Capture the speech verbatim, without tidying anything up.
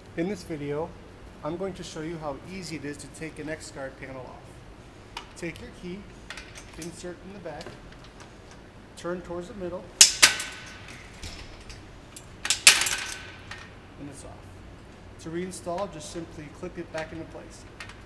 In this video, I'm going to show you how easy it is to take an X-Guard panel off. Take your key, insert in the back, turn towards the middle, and it's off. To reinstall, just simply clip it back into place.